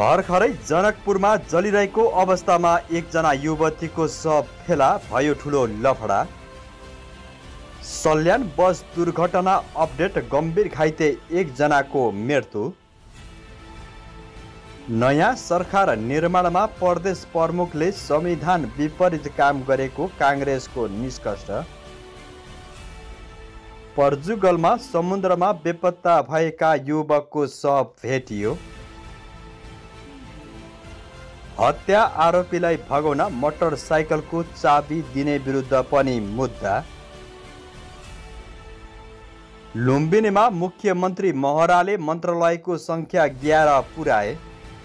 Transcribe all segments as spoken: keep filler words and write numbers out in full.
भर्खरै जनकपुरमा जलिरहेको अवस्थामा एकजना युवतीको शव फेला भयो ठुलो लफडा। सल्यान बस दुर्घटना अपडेट, गम्भीर घाइते एकजनाको मृत्यु। नयाँ सरकार निर्माणमा प्रदेश प्रमुखले संविधान विपरीत काम गरेको काङ्ग्रेसको निष्कर्ष। पोर्चुगलमा समुद्रमा बेपत्ता भएका युवकको शव भेटियो। हत्या आरोपीलाई भगाउन मोटरसाइकलको चाबी दिने विरुद्ध पनि मुद्दा। लुम्बिनीमा मुख्यमन्त्री महराले मन्त्रालयको सङ्ख्या एघार पुर्याए।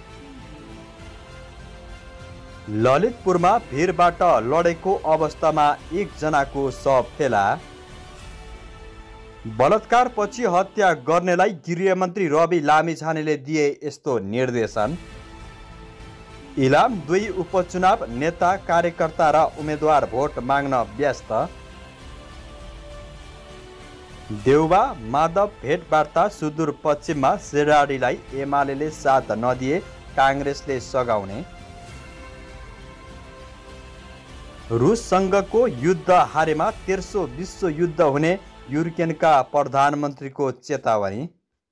ललितपुरमा भिरबाट लडेको अवस्थामा एकजनाको शव फेला। बलात्कारपछि हत्या गर्नेलाई गृहमन्त्री रवि लामिछानेले दिए यस्तो निर्देशन। इलाम दुई उपचुनाव, नेता कार्यकर्ता र उम्मेदवार भोट माग्न व्यस्त। देउबा माधव भेटवार्ता सुदूरपश्चिममा, शेराडीलाई एमालेले साथ नदिए काङ्ग्रेसले सघाउने। रुससँगको युद्ध हारेमा तेस्रो विश्वयुद्ध हुने युक्रेनका प्रधानमन्त्रीको चेतावनी।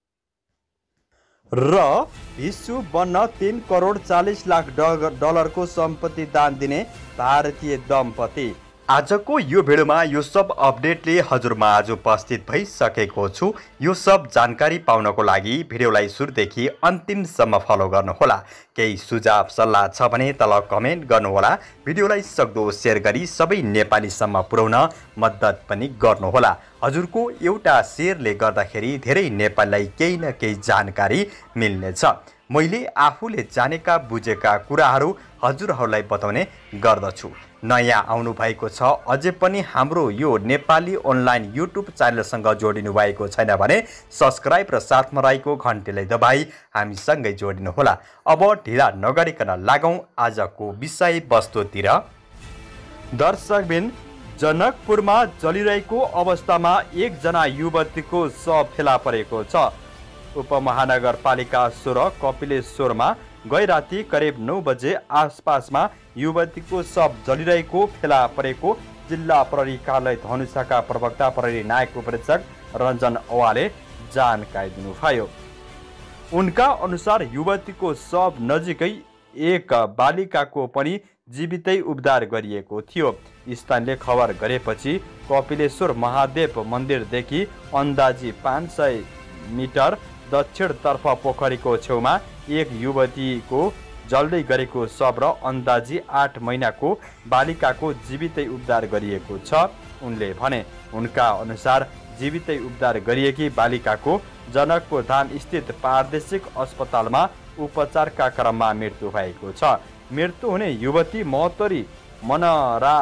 र विश्व बन्न तीन करोड चालीस लाख डलरको सम्पत्ति दान दिने भारतीय दम्पति। आजको यो भिडियोमा यो सब अपडेटले हजुरमा आज उपस्थित भइसकेको छु। यो सब जानकारी पाउनको लागि भिडियोलाई सुरुदेखि अन्तिमसम्म फलो गर्नुहोला। केही सुझाव सल्लाह छ भने तल कमेन्ट गर्नुहोला। भिडियोलाई सक्दो सेयर गरी सबै नेपालीसम्म पुर्याउन मद्दत पनि गर्नुहोला। हजुरको एउटा सेयरले गर्दाखेरि धेरै नेपालीलाई केही न केही जानकारी मिल्नेछ। मैले आफूले जानेका बुझेका कुराहरू हजुरहरूलाई बताउने गर्दछु। नयाँ आउनु भएको छ, अझै पनि हाम्रो यो नेपाली अनलाइन युट्युब च्यानलसँग जोडिनु भएको छैन भने सब्सक्राइब र साथमा रहेको घन्टीलाई दबाई हामीसँगै जोडिनुहोला। अब ढिला नगरिकन लागौँ आजको विषय वस्तुतिर। दर्शकबिन, जनकपुरमा जलिरहेको अवस्थामा एकजना युवतीको शव फेला परेको छ। उपमहानगरपालिका सोह्र कपिलेश्वरमा गैराती करिब नौ बजे आसपासमा युवतीको शव जलिरहेको फेला परेको जिल्ला प्रहरी कार्यालय धनुषाका प्रवक्ता प्रहरी नायक उपरीक्षक रञ्जन अवाले जानकारी दिनुभयो। उनका अनुसार युवतीको शव नजिकै एक बालिकाको पनि जीवितै उद्धार गरिएको थियो। स्थानीयले खबर गरेपछि कपिलेश्वर महादेव मन्दिरदेखि अन्दाजी पाँच सय मिटर दक्षिणतर्फ पोखरीको छेउमा एक युवतीको जल्दै गरेको शव र अन्दाजी आठ महिनाको बालिकाको जीवितै उद्धार गरिएको छ। उनले भने उनका अनुसार जीवितै उद्धार गरिएकी बालिकाको जनकपुर धाम स्थित प्रादेशिक अस्पतालमा उपचारका क्रममा मृत्यु भएको छ। मृत्यु हुने युवती महोत्तरी मनरा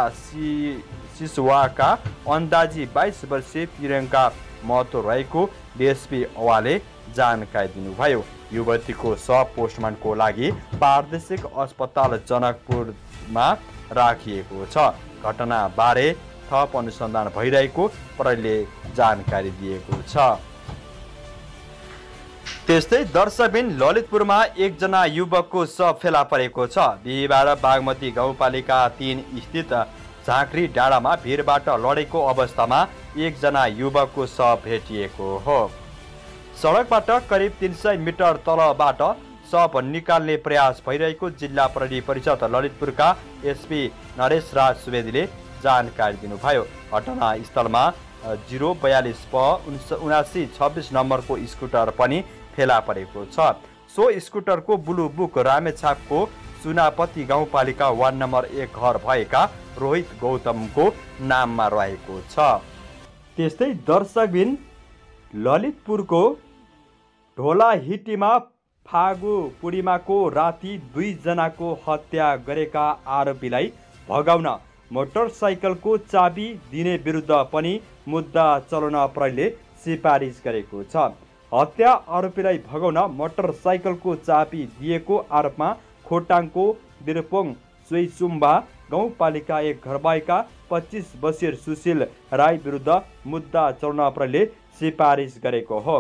सिसवाका अन्दाजी बाइस वर्षीय प्रियङ्का महतो रहेको डिएसपी अवाले जानकारी दिनुभयो। युवतीको शव पोस्टमार्टमको लागि प्रादेशिक अस्पताल जनकपुरमा राखिएको छ। घटनाबारे थप अनुसन्धान भइरहेको प्रहरीले जानकारी दिएको छ। त्यस्तै दर्शकबिन, ललितपुरमा एकजना युवकको शव फेला परेको छ। बिहिबार बागमती गाउँपालिका तीन स्थित झाँक्री डाँडामा भिरबाट लडेको अवस्थामा एकजना युवकको शव भेटिएको हो। सडकबाट करिब तीन सय मिटर तलबाट शव निकाल्ने प्रयास भइरहेको जिल्ला प्रहरी परिषद ललितपुरका एसपी नरेश राज सुवेदीले जानकारी दिनुभयो। घटनास्थलमा जिरो बयालिस प उनासी छब्बिस नम्बरको स्कुटर पनि फेला परेको छ। सो स्कुटरको ब्लू बुक रामेछापको सुनापति गाउँपालिका वार्ड नम्बर एक घर भएका रोहित गौतमको नाममा रहेको छ। त्यस्तै दर्शकबिन, ललितपुरको ढोलाहिटीमा फागु पूर्णिमाको राति दुईजनाको हत्या गरेका आरोपीलाई भगाउन मोटरसाइकलको चाबी दिने विरुद्ध पनि मुद्दा चलाउन प्रहरीले सिफारिस गरेको छ। हत्या आरोपीलाई भगाउन मोटरसाइकलको चाबी दिएको आरोपमा खोटाङको बिरपोङ सोइसुम्बा गाउँपालिका एक घर भएका पच्चिस वर्षीय सुशील राई विरुद्ध मुद्दा चलाउन प्रहरीले सिफारिस गरेको हो।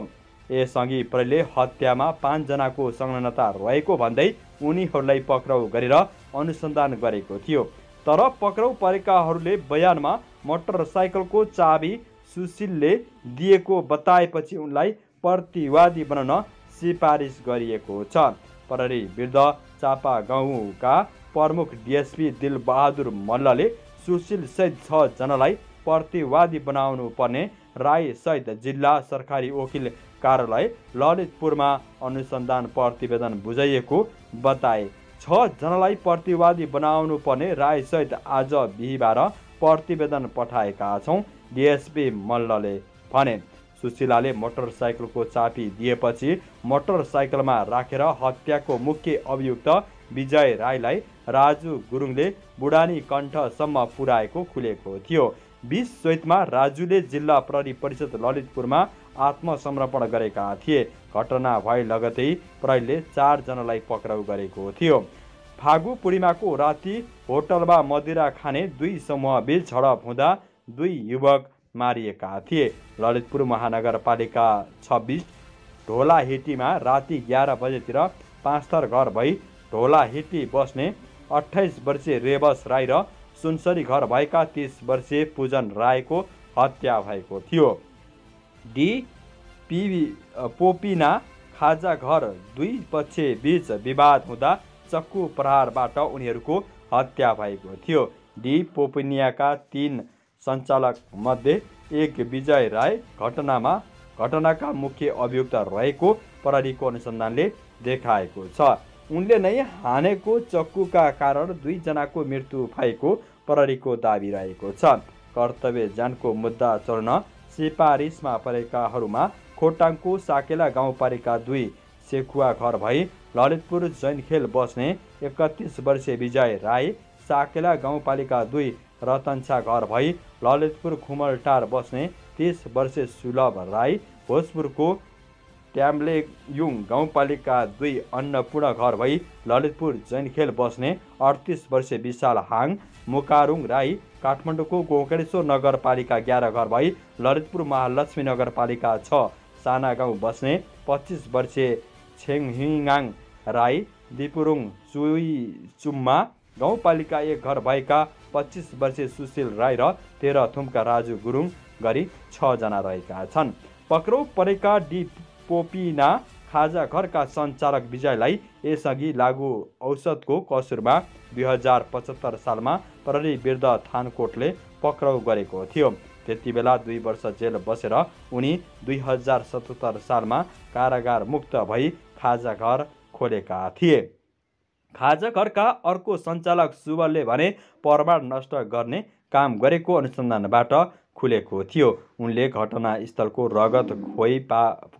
यसअघि प्रहरीले हत्यामा पाँचजनाको संलग्नता रहेको भन्दै उनीहरूलाई पक्राउ गरेर अनुसन्धान गरेको थियो। तर पक्राउ परेकाहरूले बयानमा मोटरसाइकलको चाबी सुशीलले दिएको बताएपछि उनलाई प्रतिवादी बनाउन सिफारिस गरिएको छ। प्रहरी विरुद्ध चापा गाउँका प्रमुख डिएसपी दिलबहादुर मल्लले सुशील सहित छ जनालाई प्रतिवादी बनाउनु पर्ने राय सहित जिल्ला सरकारी वकिल कार्यालय ललितपुरमा अनुसन्धान प्रतिवेदन बुझाइएको बताए। छ जनालाई प्रतिवादी बनाउनु पर्ने राय सहित आज बिहिबार प्रतिवेदन पठाएका छौँ, डिएसपी मल्लले भने। सुशीलाले मोटरसाइकलको चाबी दिएपछि मोटरसाइकलमा राखेर हत्याको मुख्य अभियुक्त विजय राईलाई राजु गुरुङले बुढानी कण्ठसम्म पुर्याएको खुलेको थियो। बीस चैतमा राजुले जिल्ला प्रहरी परिषद ललितपुरमा आत्मसमर्पण गरेका थिए। घटना भए लगतै प्रहरीले चारजनालाई पक्राउ गरेको थियो। फागु पूर्णिमाको राति होटलमा मदिरा खाने दुई समूहबीच झडप हुँदा दुई युवक मारिएका थिए। ललितपुर महानगरपालिका छब्बिस ढोलाहिटीमा राति एघार बजेतिर पाँचथर घर भई ढोलाहिटी बस्ने अठाइस वर्षीय रेवस राई र सुनसरी घर भएका तीस वर्षीय पूजन राईको हत्या भएको थियो। डी पी पोपिना खाजा घर दुई पक्ष बीच विवाद हुँदा चक्कु प्रहारबाट उनीहरूको हत्या भएको थियो। डी पोपिनियाका तीन सञ्चालक मध्ये एक विजय राय घटनामा घटनाका मुख्य अभियुक्त रहेको प्रहरीको अनुसन्धानले देखाएको छ। उनले नै हानेको चक्कुका कारण दुईजनाको मृत्यु भएको प्रहरीको दाबी रहेको छ। कर्तव्य ज्यानको मुद्दा चढ्न सिफारिसमा परेकाहरूमा खोटाङको साकेला गाउँपालिका दुई सेखुवा घर भई ललितपुर जैनखेल बस्ने एकतिस वर्षीय विजय राई, साकेला गाउँपालिका दुई रतनछा घर भई ललितपुर खुमलटार बस्ने तीस वर्षीय सुलभ राई, भोजपुरको ट्याम्लेयुङ गाउँपालिका दुई अन्नपूर्ण घर भई ललितपुर जैनखेल बस्ने अडतिस वर्षीय विशाल हाङ, मुकारुङ राई, काठमाडौँको गोकर्णेश्वर नगरपालिका एघार घर भई ललितपुर महालक्ष्मी नगरपालिका छ साना गाउँ बस्ने पच्चिस वर्षीय छेङहिङाङ राई, दिपुरुङ चुइचुम्मा गाउँपालिका एक घर भएका पच्चिस वर्षीय सुशील राई र तेह्र थुम्का राजु गुरुङ गरी छजना रहेका छन्। पक्राउ परेका डी पोपिना खाजा घरका सञ्चालक विजयलाई यसअघि लागू औषधको कसुरमा दुई हजार पचहत्तर सालमा प्रहरी विरुद्ध थानकोटले पक्राउ गरेको थियो। त्यति बेला दुई वर्ष जेल बसेर उनी दुई हजार सतहत्तर सालमा कारागार मुक्त भई खाजा घर खोलेका थिए। खाजा घरका अर्को सञ्चालक सुबलले भने प्रमाण नष्ट गर्ने काम गरेको अनुसन्धानबाट खुलेको थियो। उनले घटनास्थलको रगत खोइ पा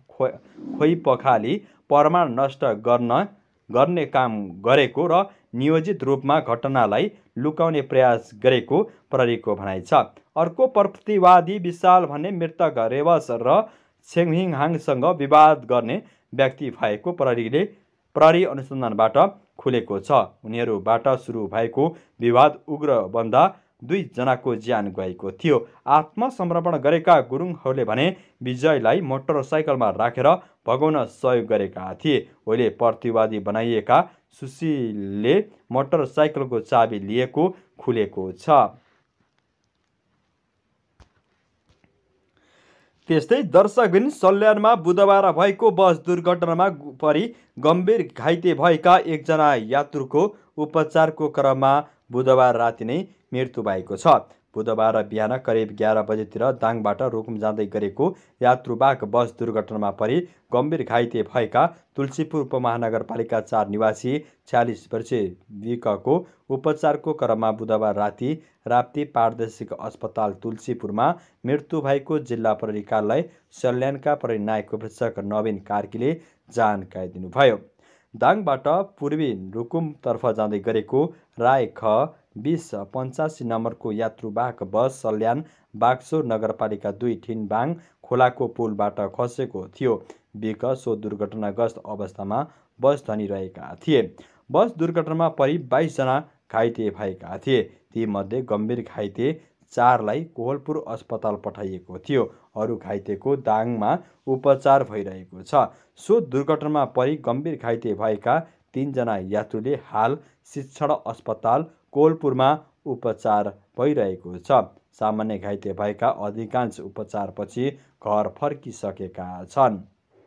खोइ पखाली प्रमाण नष्ट गर्न गर्ने काम गरेको र नियोजित रूपमा घटनालाई लुकाउने प्रयास गरेको प्रहरीको भनाइ छ। अर्को प्रतिवादी विशाल भन्ने मृतक रेवस र छेङहिङहाङसँग विवाद गर्ने व्यक्ति भएको प्रहरीले प्रहरी अनुसन्धानबाट खुलेको छ। उनीहरूबाट सुरु भएको विवाद उग्र बन्दा दुईजनाको ज्यान गएको थियो। आत्मसमर्पण गरेका गुरुङहरूले भने विजयलाई मोटरसाइकलमा राखेर भगाउन सहयोग गरेका थिए। अहिले प्रतिवादी बनाइएका सुशीलले मोटरसाइकलको चाबी लिएको खुलेको छ। त्यस्तै दर्शकबिन सल्यानमा बुधबार भएको बस दुर्घटनामा परि गम्भीर घाइते भएका एकजना यात्रुको उपचारको क्रममा बुधबार राति नै मृत्यु भएको छ। बुधबार बिहान करिब एघार बजेतिर दाङबाट रुकुम जाँदै गरेको यात्रुवाहक बस दुर्घटनामा परि गम्भीर घाइते भएका तुलसीपुर उपमहानगरपालिका चार निवासी छयालिस वर्षीय विकको उपचारको क्रममा बुधबार राति राप्ती प्रादेशिक अस्पताल तुलसीपुरमा मृत्यु भएको जिल्ला प्रहरी कार्यालय सल्यानका प्रहरी नायक उपरीक्षक नवीन कार्कीले जानकारी दिनुभयो। दाङबाट पूर्वी रुकुमतर्फ जाँदै गरेको राय ख बिस पञ्चासी नम्बरको यात्रुवाहक बस सल्यान बागसो नगरपालिका दुई ठिनबाङ खोलाको पुलबाट खसेको थियो। बिक सो दुर्घटनाग्रस्त अवस्थामा बस धनिरहेका थिए। बस दुर्घटनामा परि बाइसजना घाइते भएका थिए। तीमध्ये गम्भीर घाइते चारलाई कोहलपुर अस्पताल पठाइएको थियो। अरू घाइतेको दाङमा उपचार भइरहेको छ। सो दुर्घटनामा परि गम्भीर घाइते भएका तीनजना यात्रुले हाल शिक्षण अस्पताल कोलपुरमा उपचार भइरहेको छ। सामान्य घाइते भएका अधिकांश उपचारपछि घर फर्किसकेका छन्।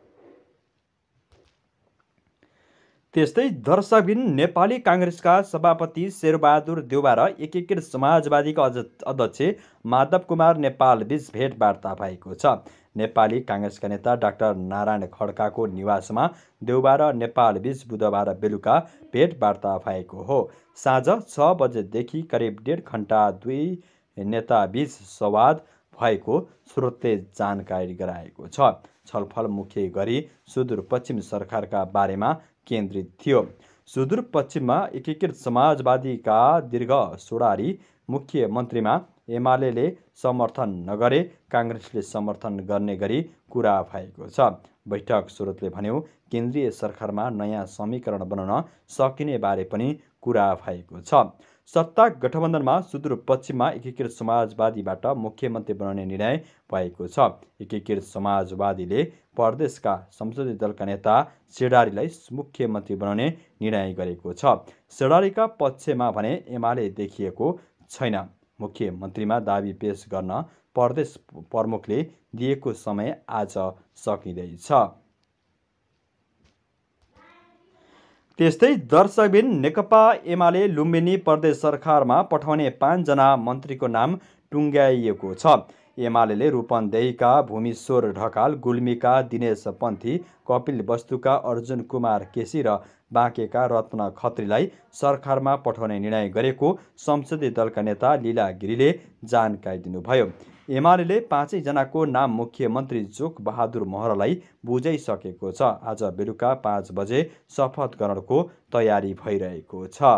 त्यस्तै दर्शकबिन नेपाली काङ्ग्रेसका सभापति शेरबहादुर देउवा र एकीकृत समाजवादीका अध्यक्ष माधव कुमार नेपाल बीच भेटवार्ता भएको छ। नेपाली काङ्ग्रेसका नेता डाक्टर नारायण खड्काको निवासमा देउवा र नेपाल बीच बुधबार बेलुका भेटवार्ता भएको हो। साँझ छ बजेदेखि करिब डेढ घण्टा दुई नेताबीच संवाद भएको स्रोतले जानकारी गराएको छ। छलफल मुख्य गरी सुदूरपश्चिम सरकारका बारेमा केन्द्रित थियो। सुदूरपश्चिममा एकीकृत समाजवादीका दीर्घ सोडारी मुख्यमन्त्रीमा एमाले समर्थन नगरे काङ्ग्रेसले समर्थन गर्ने गरी कुरा भएको छ। बैठक स्रोतले भन्यो केन्द्रीय सरकारमा नयाँ समीकरण बनाउन सकिने बारे पनि कुरा भएको छ। सत्ता गठबन्धनमा सुदूरपश्चिममा एकीकृत समाजवादीबाट मुख्यमन्त्री बनाउने निर्णय भएको छ। एकीकृत समाजवादीले प्रदेशका संसदीय दलका नेता शेडारीलाई मुख्यमन्त्री बनाउने निर्णय गरेको छ। शेडारीका पक्षमा भने एमाले देखिएको छैन। मुख्यमन्त्रीमा दाबी पेश गर्न प्रदेश प्रमुखले दिएको समय आज सकिँदैछ। त्यस्तै दर्शकबिन नेकपा एमाले लुम्बिनी प्रदेश सरकारमा पठाउने पाँचजना मन्त्रीको नाम टुङ्ग्याइएको छ। एमाले रूपन्देहीका भूमेश्वर ढकाल, गुल्मीका दिनेश पन्थी, कपिलवस्तुका अर्जुन कुमार केसी र बाँकेका रत्न खत्रीलाई सरकारमा पठाउने निर्णय गरेको संसदीय दलका नेता लीला गिरीले जानकारी दिनुभयो। एमाले पाँचैजनाको नाम मुख्यमन्त्री जोक बहादुर महरालाई बुझाइसकेको छ। आज बेलुका पाँच बजे शपथ ग्रहणको तयारी भइरहेको छ।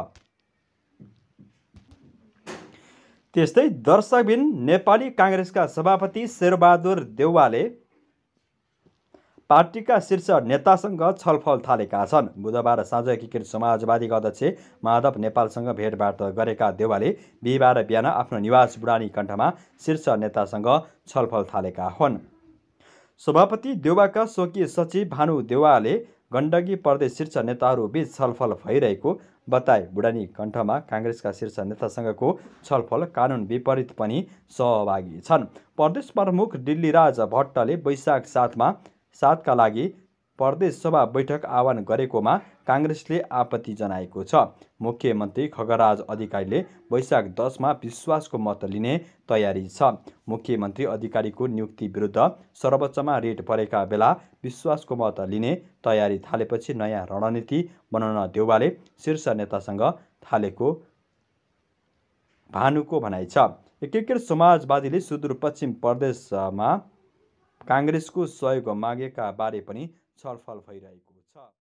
त्यस्तै दर्शकबिन नेपाली काङ्ग्रेसका सभापति शेरबहादुर देउवाले पार्टीका शीर्ष नेतासँग छलफल थालेका छन्। बुधबार साँझ एकीकृत समाजवादीका अध्यक्ष माधव नेपालसँग भेटवार्ता गरेका देउवाले बिहिबार बिहान आफ्नो निवास बुढानी कण्ठमा शीर्ष नेतासँग छलफल थालेका हुन्। सभापति देउवाका स्वकीय सचिव भानु देउवाले गण्डकी प्रदेश शीर्ष नेताहरूबीच छलफल भइरहेको बताए। बुढानी कण्ठमा काङ्ग्रेसका शीर्ष नेतासँगको छलफल कानुन विपरीत पनि सहभागी छन्। प्रदेश प्रमुख दिल्लीराज भट्टले वैशाख सातमा सातका लागि प्रदेश सभा बैठक आह्वान गरेकोमा काङ्ग्रेसले आपत्ति जनाएको छ। मुख्यमन्त्री खगराज अधिकारीले वैशाख दसमा विश्वासको मत लिने तयारी छ। मुख्यमन्त्री अधिकारीको नियुक्ति विरुद्ध सर्वोच्चमा रिट परेका बेला विश्वासको मत लिने तयारी थालेपछि नयाँ रणनीति बनाउन देउवाले शीर्ष नेतासँग थालेको भानुको भनाइ छ। एकीकृत समाजवादीले सुदूरपश्चिम प्रदेशमा काङ्ग्रेसको सहयोग मागेका बारे पनि छलफल भइरहेको छ।